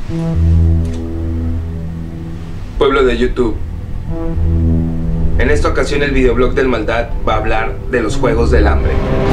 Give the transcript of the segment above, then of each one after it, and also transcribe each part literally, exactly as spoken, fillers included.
Pueblo de YouTube, en esta ocasión el videoblog del Maldad va a hablar de los Juegos del Hambre.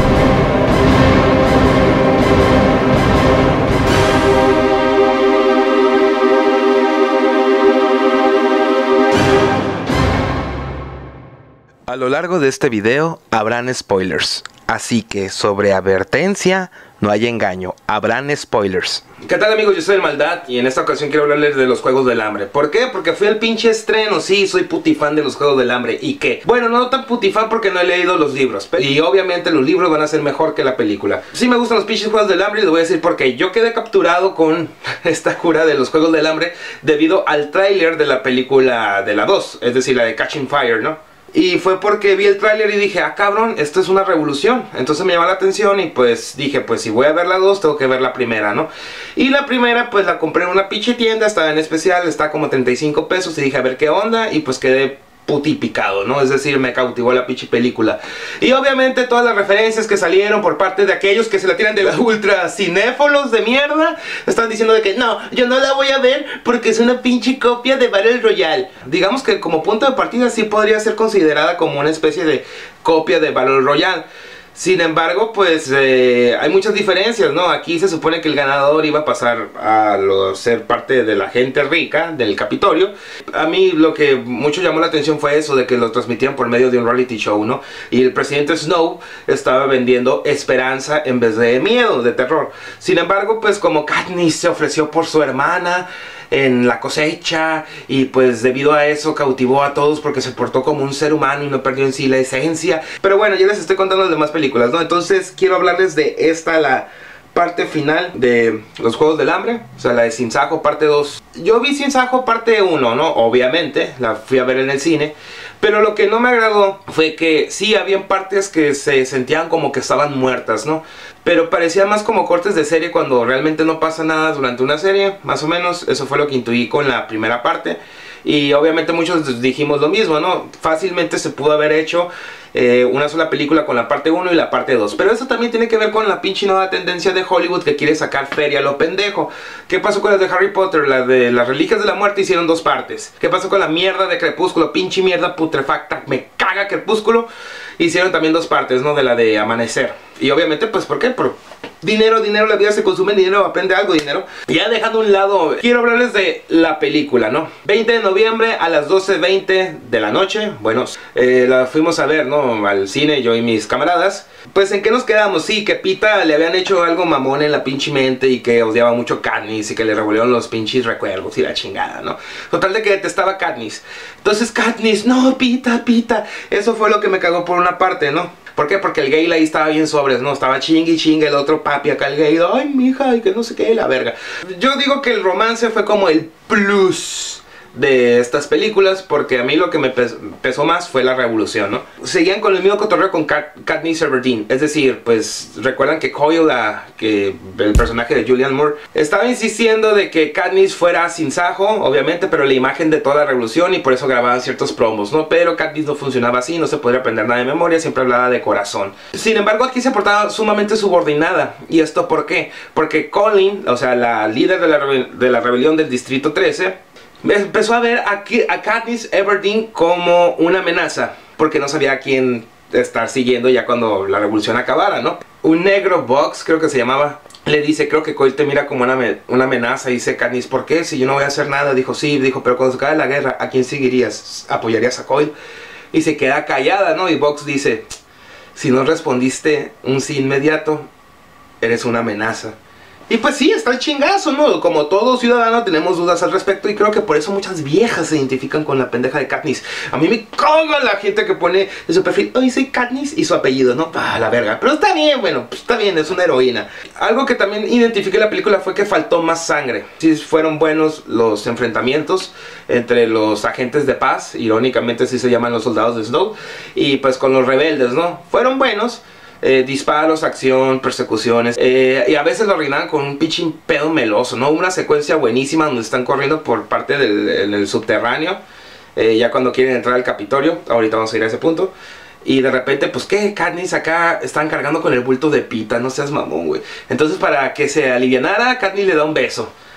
A lo largo de este video habrán spoilers, así que sobre advertencia no hay engaño, habrán spoilers. ¿Qué tal, amigos? Yo soy el Maldad y en esta ocasión quiero hablarles de los Juegos del Hambre. ¿Por qué? Porque fui al pinche estreno, sí, soy putifan de los Juegos del Hambre. ¿Y qué? Bueno, no tan putifan porque no he leído los libros, y obviamente los libros van a ser mejor que la película. Sí me gustan los pinches Juegos del Hambre y les voy a decir por qué. Yo quedé capturado con esta cura de los Juegos del Hambre debido al tráiler de la película de la dos, es decir, la de Catching Fire, ¿no? Y fue porque vi el tráiler y dije, ah cabrón, esto es una revolución. Entonces me llamó la atención y pues dije, pues si voy a ver la dos, tengo que ver la primera, ¿no? Y la primera pues la compré en una pinche tienda, estaba en especial, está como treinta y cinco pesos. Y dije, a ver qué onda, y pues quedé putipicado, ¿no? Es decir, me cautivó la pinche película. Y obviamente todas las referencias que salieron por parte de aquellos que se la tiran de los ultra cinéfolos de mierda, están diciendo de que no, yo no la voy a ver porque es una pinche copia de Battle Royale. Digamos que como punto de partida sí podría ser considerada como una especie de copia de Battle Royale. Sin embargo, pues eh, hay muchas diferencias, ¿no? Aquí se supone que el ganador iba a pasar a lo, ser parte de la gente rica del Capitolio. A mí lo que mucho llamó la atención fue eso, de que lo transmitían por medio de un reality show, ¿no? Y el presidente Snow estaba vendiendo esperanza en vez de miedo, de terror. Sin embargo, pues como Katniss se ofreció por su hermana en la cosecha, y pues debido a eso cautivó a todos porque se portó como un ser humano y no perdió en sí la esencia. Pero bueno, ya les estoy contando las demás películas, ¿no? Entonces quiero hablarles de esta, la parte final de los Juegos del Hambre, o sea, la de Sin Sajo parte dos. Yo vi Sin Sajo parte uno, ¿no? Obviamente, la fui a ver en el cine. Pero lo que no me agradó fue que sí, habían partes que se sentían como que estaban muertas, ¿no? Pero parecía más como cortes de serie cuando realmente no pasa nada durante una serie. Más o menos, eso fue lo que intuí con la primera parte. Y obviamente muchos dijimos lo mismo, ¿no? Fácilmente se pudo haber hecho eh, una sola película con la parte uno y la parte dos. Pero eso también tiene que ver con la pinche nueva tendencia de Hollywood que quiere sacar feria a lo pendejo. ¿Qué pasó con las de Harry Potter? La de las Reliquias de la Muerte hicieron dos partes. ¿Qué pasó con la mierda de Crepúsculo? Pinche mierda putrefacta, me caga Crepúsculo. Hicieron también dos partes, ¿no? De la de Amanecer. Y obviamente, pues, ¿por qué? Por dinero, dinero, la vida se consume en dinero, aprende algo, dinero. Ya dejando a un lado, quiero hablarles de la película, ¿no? veinte de noviembre a las doce veinte de la noche. Bueno, eh, la fuimos a ver, ¿no? Al cine, yo y mis camaradas. Pues, ¿en qué nos quedamos? Sí, que Pita le habían hecho algo mamón en la pinche mente y que odiaba mucho Katniss y que le revolvieron los pinches recuerdos y la chingada, ¿no? Total de que detestaba Katniss. Entonces Katniss, no, Pita, Pita. Eso fue lo que me cagó por una parte, ¿no? ¿Por qué? Porque el gay ahí estaba bien sobres, ¿no? Estaba chingue y chingue, el otro papi acá el gay, ay, mija, y que no sé qué, la verga. Yo digo que el romance fue como el plus de estas películas, porque a mí lo que me pes pesó más fue la revolución, ¿no? Seguían con el mismo cotorreo con Kat Katniss Everdeen, es decir, pues recuerdan que Coyle, la, que el personaje de Julianne Moore, estaba insistiendo de que Katniss fuera Sin Sajo, obviamente, pero la imagen de toda la revolución, y por eso grababan ciertos promos, ¿no? Pero Katniss no funcionaba así, no se podía aprender nada de memoria, siempre hablaba de corazón. Sin embargo, aquí se portaba sumamente subordinada. ¿Y esto por qué? Porque Colleen, o sea, la líder de la, de la rebelión del Distrito trece, empezó a ver a, a Katniss Everdeen como una amenaza, porque no sabía a quién estar siguiendo ya cuando la revolución acabara, ¿no? Un negro Box, creo que se llamaba, le dice, creo que Coyle te mira como una, una amenaza. Y dice Katniss, ¿por qué? Si yo no voy a hacer nada. Dijo, sí, dijo, pero cuando se acabe la guerra, ¿a quién seguirías? ¿Apoyarías a Coyle? Y se queda callada, ¿no? Y Box dice, si no respondiste un sí inmediato, eres una amenaza. Y pues sí, está el chingazo, ¿no? Como todo ciudadano tenemos dudas al respecto, y creo que por eso muchas viejas se identifican con la pendeja de Katniss. A mí me caga la gente que pone en su perfil, ay, soy Katniss, y su apellido, ¿no? Ah, la verga. Pero está bien, bueno, pues está bien, es una heroína. Algo que también identifiqué en la película fue que faltó más sangre. Sí, fueron buenos los enfrentamientos entre los agentes de paz, irónicamente así se llaman los soldados de Snow, y pues con los rebeldes, ¿no? Fueron buenos. Eh, disparos, acción, persecuciones, eh, y a veces lo arreglaban con un pinche pedo meloso, ¿no? Una secuencia buenísima donde están corriendo por parte del en el subterráneo, eh, ya cuando quieren entrar al Capitolio. Ahorita vamos a ir a ese punto. Y de repente, pues, ¿qué? Katniss acá están cargando con el bulto de Pita, no seas mamón, güey. Entonces, para que se alivianara, Katniss le da un beso.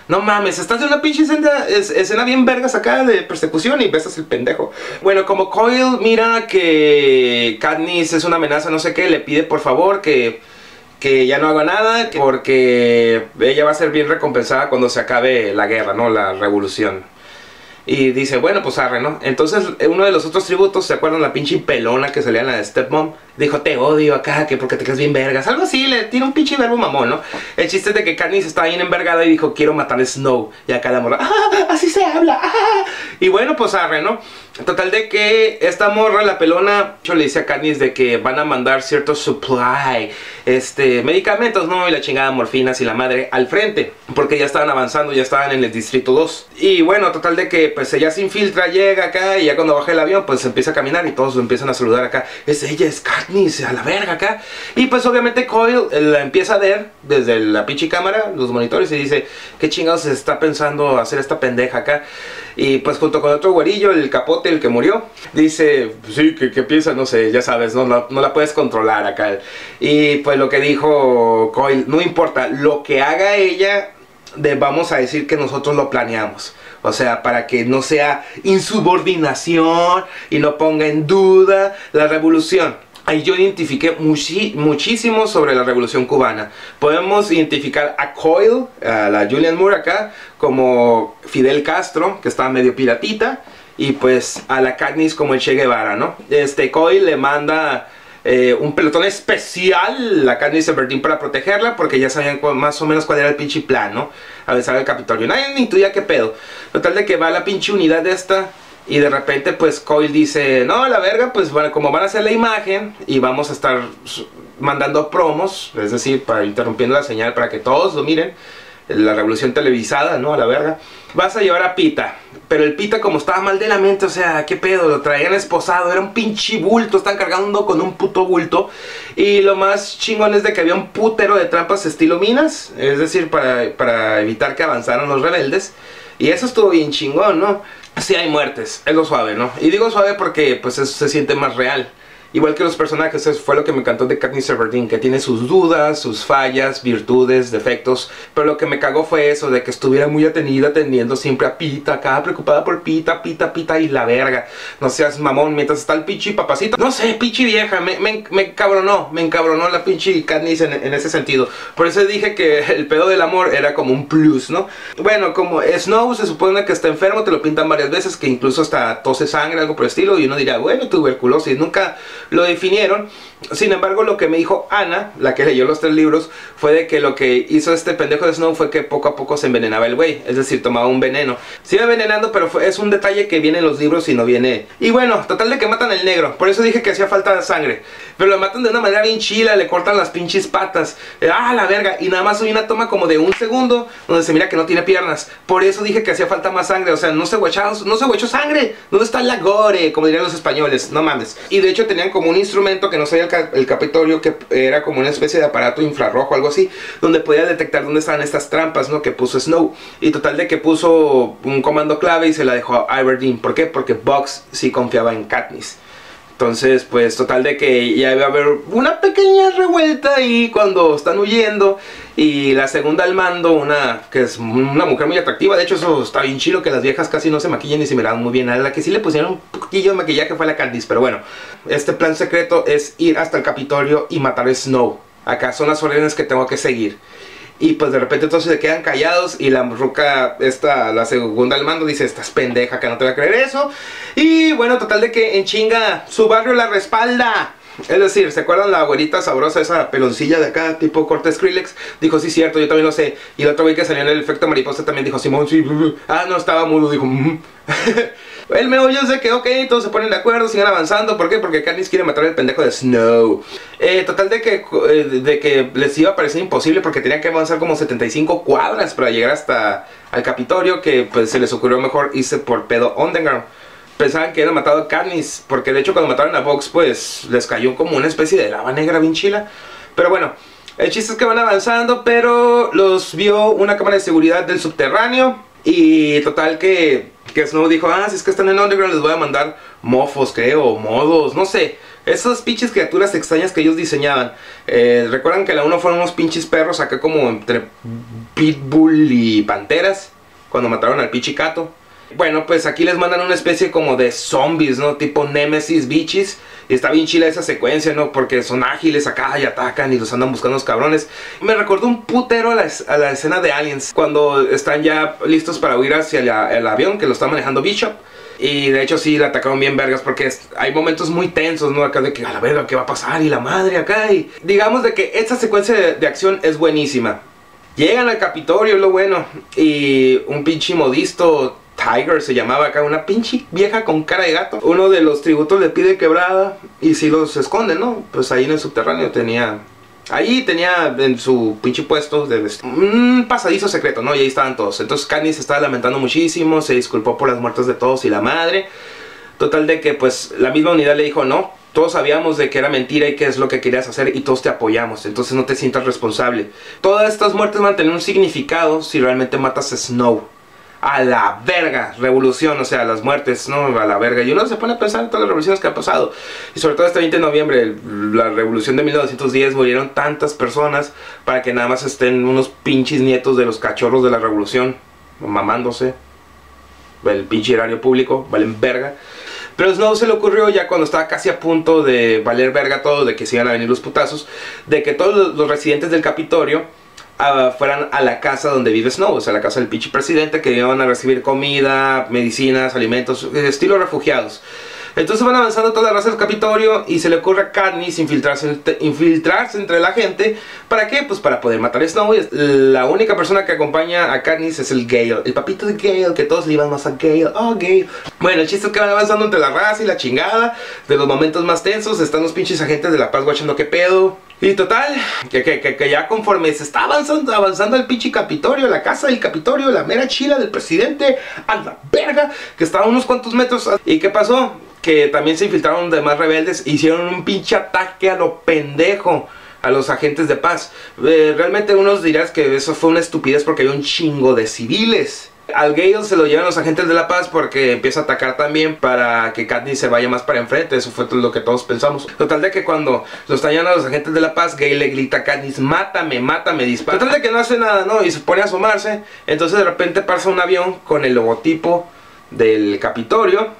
No mames, estás en una pinche escena, es, escena bien vergas acá de persecución y besas el pendejo. Bueno, como Coil mira que Katniss es una amenaza, no sé qué, le pide por favor que, que ya no haga nada, porque ella va a ser bien recompensada cuando se acabe la guerra, ¿no? La revolución. Y dice, bueno, pues arre, ¿no? Entonces, uno de los otros tributos, ¿se acuerdan? La pinche pelona que salía en la de Stepmom. Dijo, te odio acá, que porque te crees bien vergas. Algo así, le tiene un pinche verbo mamón, ¿no? El chiste es de que Katniss estaba bien envergada y dijo, quiero matar a Snow. Y acá la morra, ¡ah! Así se habla, ¡ah! Y bueno, pues arre, ¿no? Total de que esta morra, la pelona, yo le dice a Katniss de que van a mandar ciertos supply, este, medicamentos, ¿no? Y la chingada morfinas y la madre al frente. Porque ya estaban avanzando, ya estaban en el distrito dos. Y bueno, total de que pues ella se infiltra, llega acá y ya cuando baja el avión pues empieza a caminar y todos lo empiezan a saludar acá. Es ella, es Katniss, a la verga acá. Y pues obviamente Coil la empieza a ver desde la pinche cámara, los monitores, y dice, ¿qué chingados se está pensando hacer esta pendeja acá? Y pues junto con otro güerillo, el capote, el que murió, dice, sí, ¿qué, qué piensa? No sé, ya sabes, no, no, no la puedes controlar acá. Y pues lo que dijo Coil, no importa, lo que haga ella, de, vamos a decir que nosotros lo planeamos. O sea, para que no sea insubordinación y no ponga en duda la revolución. Ahí yo identifiqué muchi muchísimo sobre la revolución cubana. Podemos identificar a Coil, a la Julianne Moore acá, como Fidel Castro, que estaba medio piratita. Y pues a la Katniss como el Che Guevara, ¿no? Este Coil le manda eh, un pelotón especial a Katniss Everdeen para protegerla, porque ya sabían más o menos cuál era el pinche plan, ¿no? A besar el Capitolio. Nadie ni intuía qué pedo. Total de que va la pinche unidad de esta. Y de repente pues Coil dice, no, a la verga, pues bueno, como van a hacer la imagen y vamos a estar mandando promos, es decir, para interrumpiendo la señal para que todos lo miren, la revolución televisada, ¿no? A la verga. Vas a llevar a Pita, pero el Pita como estaba mal de la mente, o sea, qué pedo, lo traían esposado, era un pinche bulto, están cargando con un puto bulto. Y lo más chingón es de que había un putero de trampas estilo minas, es decir, para, para evitar que avanzaran los rebeldes. Y eso estuvo bien chingón, ¿no? Sí hay muertes, es lo suave, ¿no? Y digo suave porque pues eso se siente más real. Igual que los personajes, eso fue lo que me encantó de Katniss Everdeen, que tiene sus dudas, sus fallas, virtudes, defectos. Pero lo que me cagó fue eso, de que estuviera muy atenida, atendiendo siempre a Pita, acá preocupada por Pita, Pita, Pita y la verga. No seas mamón, mientras está el pinche papacito. No sé, pinche vieja, me, me, me encabronó, me encabronó la pinche Katniss en, en ese sentido. Por eso dije que el pedo del amor era como un plus, ¿no? Bueno, como Snow se supone que está enfermo, te lo pintan varias veces, que incluso hasta tose sangre, algo por el estilo, y uno dirá, bueno, tuberculosis, nunca lo definieron. Sin embargo, lo que me dijo Ana, la que leyó los tres libros, fue de que lo que hizo este pendejo de Snow fue que poco a poco se envenenaba el güey, es decir, tomaba un veneno. Se iba envenenando, pero fue, es un detalle que viene en los libros y no viene. Y bueno, total de que matan al negro, por eso dije que hacía falta sangre. Pero lo matan de una manera bien chila, le cortan las pinches patas, ah, la verga, y nada más hay una toma como de un segundo donde se mira que no tiene piernas. Por eso dije que hacía falta más sangre, o sea, no se huecharon, no se huechó sangre. ¿Dónde está la gore? Como dirían los españoles, no mames. Y de hecho tenían como un instrumento que no sabía el, ca el Capitolio, que era como una especie de aparato infrarrojo, algo así, donde podía detectar dónde estaban estas trampas, ¿no? Que puso Snow. Y total de que puso un comando clave y se la dejó a Everdeen. ¿Por qué? Porque Bugs sí confiaba en Katniss. Entonces, pues total de que ya iba a haber una pequeña revuelta ahí cuando están huyendo. Y la segunda al mando, una que es una mujer muy atractiva. De hecho, eso está bien chido, que las viejas casi no se maquillan y se miraban muy bien. A la que sí le pusieron un poquillo de maquillaje fue la Katniss. Pero bueno, este plan secreto es ir hasta el Capitolio y matar a Snow. Acá son las órdenes que tengo que seguir. Y pues de repente todos se quedan callados y la ruca, esta, la segunda al mando, dice, estás pendeja, que no te voy a creer eso. Y bueno, total de que en chinga su barrio la respalda. Es decir, ¿se acuerdan la abuelita sabrosa, esa peloncilla de acá, tipo corte Skrillex? Dijo, sí, cierto, yo también lo sé. Y el otro güey que salió en el efecto mariposa también dijo, Simón, sí. Ah, no, estaba mudo, dijo, mm. El meollo es de que, ok, todos se ponen de acuerdo, siguen avanzando. ¿Por qué? Porque Katniss quiere matar al pendejo de Snow. eh, Total de que, eh, de que les iba a parecer imposible, porque tenían que avanzar como setenta y cinco cuadras para llegar hasta al Capitolio, que pues se les ocurrió mejor irse por pedo underground. Pensaban que era matado a Katniss, porque de hecho cuando mataron a Bugs pues les cayó como una especie de lava negra bien chila. Pero bueno, el chiste es que van avanzando, pero los vio una cámara de seguridad del subterráneo. Y total que, que Snow dijo, ah, si es que están en underground les voy a mandar mofos, creo, o modos, no sé. Esas pinches criaturas extrañas que ellos diseñaban. eh, Recuerdan que la uno fueron unos pinches perros acá como entre pitbull y panteras cuando mataron al pichicato. Bueno, pues aquí les mandan una especie como de zombies, ¿no? Tipo Nemesis bichis. Y está bien chila esa secuencia, ¿no? Porque son ágiles acá y atacan y los andan buscando los cabrones. Me recordó un putero a la, a la escena de Aliens, cuando están ya listos para huir hacia la, el avión que lo está manejando Bishop. Y de hecho sí, le atacaron bien vergas porque es, hay momentos muy tensos, ¿no? Acá de que a la verga, ¿qué va a pasar? Y la madre acá. Y digamos de que esta secuencia de, de acción es buenísima. Llegan al Capitolio, es lo bueno. Y un pinche modisto... Tiger se llamaba acá, una pinche vieja con cara de gato. Uno de los tributos le pide quebrada y si los esconde, ¿no? Pues ahí en el subterráneo tenía... Ahí tenía en su pinche puesto de un pasadizo secreto, ¿no? Y ahí estaban todos. Entonces Katniss se estaba lamentando muchísimo, se disculpó por las muertes de todos y la madre. Total de que pues la misma unidad le dijo, no, todos sabíamos de que era mentira y que es lo que querías hacer y todos te apoyamos, entonces no te sientas responsable. Todas estas muertes van a tener un significado si realmente matas a Snow. A la verga, revolución, o sea, las muertes, ¿no? A la verga. Y uno se pone a pensar en todas las revoluciones que han pasado. Y sobre todo este veinte de noviembre, la revolución de mil novecientos diez, murieron tantas personas para que nada más estén unos pinches nietos de los cachorros de la revolución mamándose. El pinche erario público, valen verga. Pero Snow se le ocurrió ya cuando estaba casi a punto de valer verga todo, de que se iban a venir los putazos, de que todos los, los residentes del Capitolio Uh, fueran a la casa donde vive Snow, o sea, la casa del pinche presidente, que iban a recibir comida, medicinas, alimentos, estilo refugiados. Entonces van avanzando toda la raza del Capitolio y se le ocurre a Katniss infiltrarse, infiltrarse entre la gente. ¿Para qué? Pues para poder matar a Snow. La única persona que acompaña a Katniss es el Gale, el papito de Gale, que todos le iban más a Gale. Oh, Gale. Bueno, el chiste es que van avanzando entre la raza y la chingada. De los momentos más tensos están los pinches agentes de la paz guachando qué pedo. Y total, que, que, que, que ya conforme se está avanzando, avanzando el pinche Capitolio, la casa del Capitolio, la mera chila del presidente, a la verga, que estaba a unos cuantos metros. ¿Y qué pasó? Que también se infiltraron demás rebeldes, hicieron un pinche ataque a lo pendejo a los agentes de paz. Eh, realmente unos dirás que eso fue una estupidez porque hay un chingo de civiles. Al Gale se lo llevan los agentes de la paz porque empieza a atacar también para que Katniss se vaya más para enfrente. Eso fue lo que todos pensamos. Total de que cuando los tallan a los agentes de la paz, Gale le grita a Katniss, mátame, mátame, dispara. Total de que no hace nada, ¿no? Y se pone a asomarse. Entonces de repente pasa un avión con el logotipo del Capitolio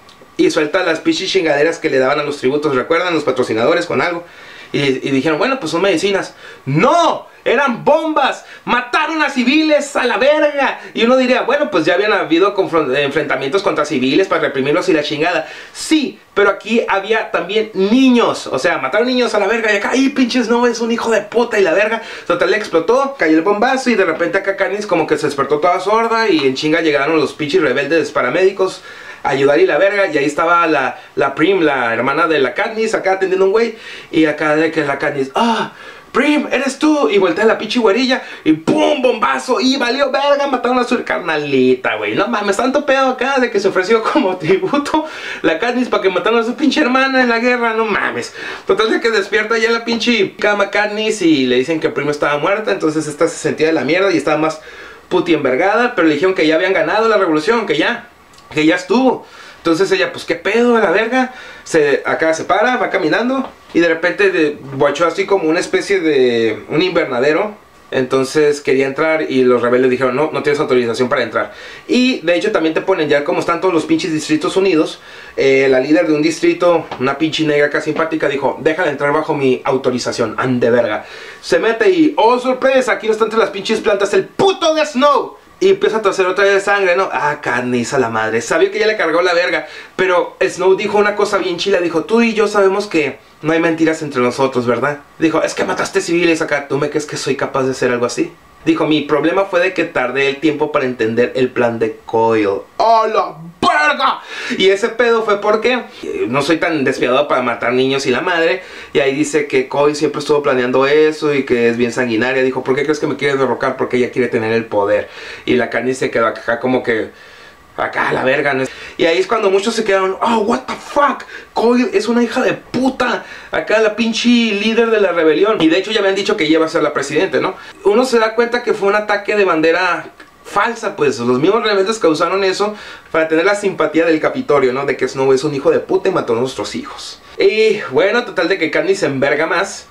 y suelta las pinches chingaderas que le daban a los tributos. ¿Recuerdan? Los patrocinadores con algo. Y, y dijeron, bueno, pues son medicinas. ¡No! ¡Eran bombas! ¡Mataron a civiles a la verga! Y uno diría, bueno, pues ya habían habido enfrentamientos contra civiles para reprimirlos y la chingada. Sí, pero aquí había también niños. O sea, mataron niños a la verga. Y acá, ¡ay, pinches no! Es un hijo de puta y la verga. Total, le explotó, cayó el bombazo y de repente acá Katniss como que se despertó toda sorda. Y en chinga llegaron los pinches rebeldes paramédicos a ayudar y la verga, y ahí estaba la, la Prim, la hermana de la Katniss, acá atendiendo un güey, y acá de que la Katniss, ¡ah! Prim, eres tú, y voltea la pinche güerilla, y ¡pum! Bombazo, y valió verga, mataron a su carnalita, güey, no mames, tanto pedo acá de que se ofreció como tributo la Katniss para que mataran a su pinche hermana en la guerra, no mames. Total de que despierta ya la pinche cama Katniss y le dicen que Prim estaba muerta, entonces esta se sentía de la mierda y estaba más puti envergada, pero le dijeron que ya habían ganado la revolución, que ya... que ya estuvo. Entonces ella, pues qué pedo a la verga. Se, acá se para, va caminando y de repente de, guachó así como una especie de un invernadero. Entonces quería entrar y los rebeldes dijeron, no, no tienes autorización para entrar. Y de hecho también te ponen ya como están todos los pinches distritos unidos. eh, La líder de un distrito, una pinche negra acá simpática, dijo, déjala entrar bajo mi autorización. Ande verga. Se mete y, oh sorpresa, aquí no está entre las pinches plantas el puto de Snow. Y empieza a toser otra vez de sangre, ¿no? Ah, Katniss a la madre. Sabía que ya le cargó la verga. Pero Snow dijo una cosa bien chila. Dijo, tú y yo sabemos que no hay mentiras entre nosotros, ¿verdad? Dijo, es que mataste civiles acá. ¿Tú me crees que soy capaz de hacer algo así? Dijo, mi problema fue de que tardé el tiempo para entender el plan de Coil. ¡Oh, la verga! Y ese pedo fue porque no soy tan despiadado para matar niños y la madre. Y ahí dice que Coil siempre estuvo planeando eso y que es bien sanguinaria. Dijo, ¿por qué crees que me quiere derrocar? Porque ella quiere tener el poder. Y la Katniss se quedó acá como que... acá la verga, ¿no? Y ahí es cuando muchos se quedaron, oh, what the fuck, Coil es una hija de puta, acá la pinche líder de la rebelión. Y de hecho ya me han dicho que ella va a ser la presidente, ¿no? Uno se da cuenta que fue un ataque de bandera falsa, pues los mismos rebeldes causaron eso para tener la simpatía del Capitolio, ¿no? De que Snow es un hijo de puta y mató a nuestros hijos. Y bueno, total de que Katniss se enverga más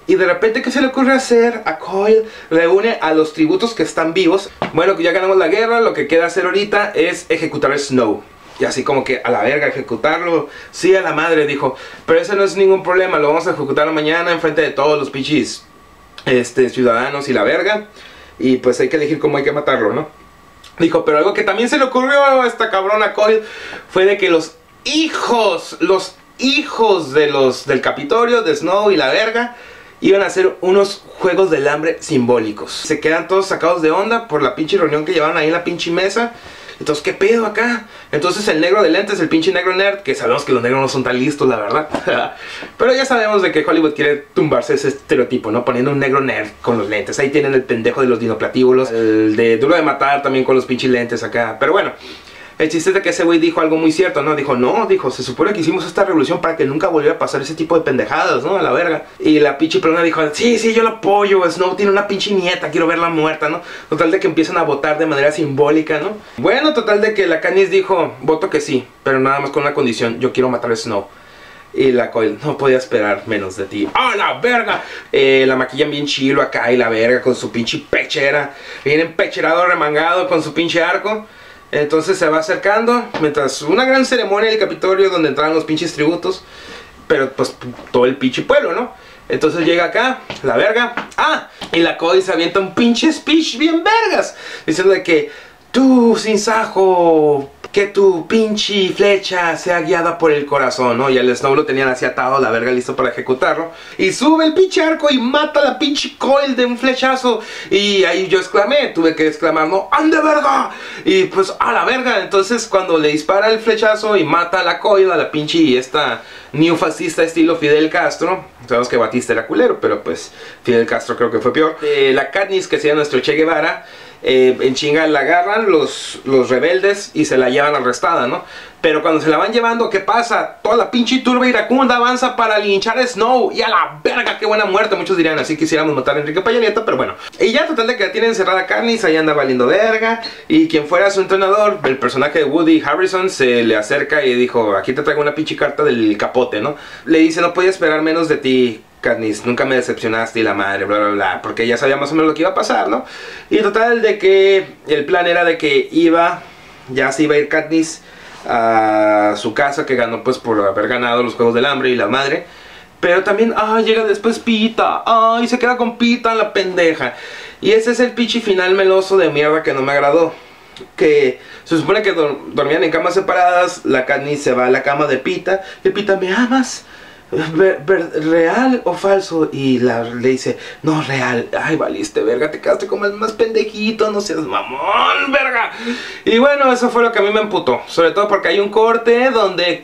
Y de repente, ¿qué se le ocurre hacer? A Coil reúne a los tributos que están vivos. Bueno, ya ganamos la guerra, lo que queda hacer ahorita es ejecutar a Snow. Y así como que a la verga, ejecutarlo. Sí, a la madre, dijo. Pero eso no es ningún problema, lo vamos a ejecutar mañana en frente de todos los pichis este, ciudadanos y la verga. Y pues hay que elegir cómo hay que matarlo, ¿no? Dijo, pero algo que también se le ocurrió a esta cabrona Coil fue de que los hijos, los hijos de los del Capitolio, de Snow y la verga, iban a hacer unos juegos del hambre simbólicos. Se quedan todos sacados de onda por la pinche reunión que llevaron ahí en la pinche mesa. Entonces, ¿qué pedo acá? Entonces el negro de lentes, el pinche negro nerd, que sabemos que los negros no son tan listos, la verdad. Pero ya sabemos de que Hollywood quiere tumbarse ese estereotipo, ¿no? Poniendo un negro nerd con los lentes. Ahí tienen el pendejo de los dinoplatíbulos, el de Duro de Matar también con los pinches lentes acá. Pero bueno, el chiste es de que ese güey dijo algo muy cierto, ¿no? Dijo, no, dijo, se supone que hicimos esta revolución para que nunca volviera a pasar ese tipo de pendejadas, ¿no? A la verga. Y la pinche pelona dijo, sí, sí, yo lo apoyo, Snow tiene una pinche nieta, quiero verla muerta, ¿no? Total de que empiezan a votar de manera simbólica, ¿no? Bueno, total de que la Katniss dijo, voto que sí, pero nada más con una condición, yo quiero matar a Snow. Y la Coil, no podía esperar menos de ti. ¡Ah, la verga! Eh, la maquillan bien chilo acá y la verga con su pinche pechera. Viene empecherado, remangado con su pinche arco. Entonces se va acercando, mientras una gran ceremonia en el Capitolio donde entraban los pinches tributos. Pero pues todo el pinche pueblo, ¿no? Entonces llega acá, la verga. ¡Ah! Y la Coil se avienta un pinche speech bien vergas, diciendo de que tú, sin sajo, que tu pinche flecha sea guiada por el corazón, ¿no? Y al Snow lo tenían así atado a la verga, listo para ejecutarlo. Y sube el pinche arco y mata a la pinche Coil de un flechazo. Y ahí yo exclamé, tuve que exclamar, no, ¡ande verga! Y pues, a la verga. Entonces cuando le dispara el flechazo y mata a la Coil, a la pinche esta neofascista estilo Fidel Castro. Sabemos que Batista era culero, pero pues Fidel Castro creo que fue peor. Eh, la Katniss, que sería nuestro Che Guevara, Eh, en chinga la agarran los, los rebeldes y se la llevan arrestada, ¿no? Pero cuando se la van llevando, ¿qué pasa? Toda la pinche turba iracunda avanza para linchar a Snow. Y a la verga, qué buena muerte. Muchos dirían, así quisiéramos matar a Enrique Peña Nieto, pero bueno. Y ya total de que la tienen encerrada Katniss, ahí anda valiendo verga. Y quien fuera su entrenador, el personaje de Woody Harrelson, se le acerca y dijo, aquí te traigo una pinche carta del capote, ¿no? Le dice, no podía esperar menos de ti, Katniss, nunca me decepcionaste y la madre, bla bla bla, porque ya sabía más o menos lo que iba a pasar, ¿no? Y total de que el plan era de que iba, ya se iba a ir Katniss a su casa, que ganó pues por haber ganado los Juegos del Hambre y la madre. Pero también, ah, llega después Pita, ay, se queda con Pita la pendeja. Y ese es el pinche final meloso de mierda que no me agradó. Que se supone que dor dormían en camas separadas, la Katniss se va a la cama de Pita, y Pita, ¿me amas? Ver, ver, ¿real o falso? Y la, le dice, no, real. Ay, valiste, verga, te quedaste como el más pendejito, no seas mamón, verga. Y bueno, eso fue lo que a mí me emputó. Sobre todo porque hay un corte donde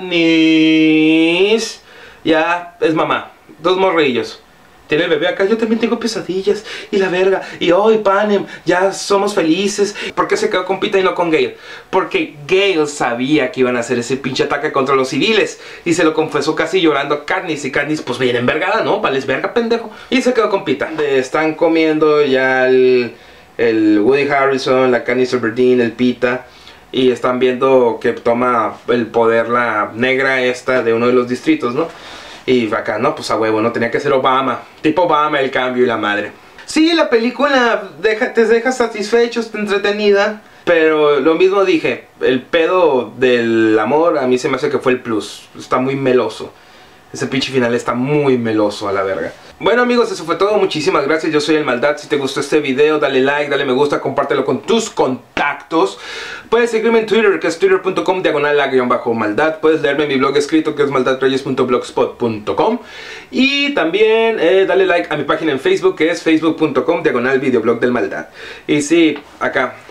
Katniss ya es mamá, dos morrillos. Tiene el bebé acá, yo también tengo pesadillas. Y la verga, y hoy Panem, ya somos felices. ¿Por qué se quedó con Pita y no con Gale? Porque Gale sabía que iban a hacer ese pinche ataque contra los civiles. Y se lo confesó casi llorando a Katniss. Y Katniss pues bien envergada, ¿no? Vales verga, pendejo. Y se quedó con Pita. Están comiendo ya el, el Woody Harrelson, la Katniss Everdeen, el Pita. Y están viendo que toma el poder la negra esta de uno de los distritos, ¿no? Y acá, no, pues a huevo, no tenía que ser Obama. Tipo Obama, el cambio y la madre. Sí, la película deja, te deja satisfecho, está entretenida. Pero lo mismo dije, el pedo del amor a mí se me hace que fue el plus. Está muy meloso. Ese pinche final está muy meloso a la verga. Bueno amigos, eso fue todo, muchísimas gracias, yo soy el Maldad. Si te gustó este video, dale like, dale me gusta, compártelo con tus contactos. Puedes seguirme en Twitter, que es twitter punto com diagonal la guión bajo maldad. Puedes leerme en mi blog escrito, que es maldad reyes punto blogspot punto com. Y también eh, dale like a mi página en Facebook, que es facebook punto com diagonal videoblog del Maldad. Y sí, acá